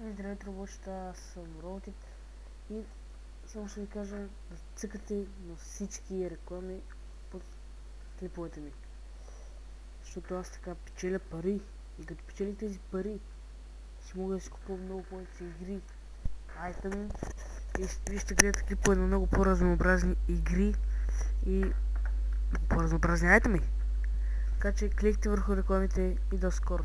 Здравейте, работеща, аз съм Ротит и само ще ви кажа да цъкате на всички реклами под клиповете ми. Защото аз така печеля пари и като печели тези пари ще мога да си купувам много повече игри, айтеми и вие ще гледате клипове на много по-разнообразни игри и по-разнообразни айтеми. Така че кликайте върху рекламите и до скоро.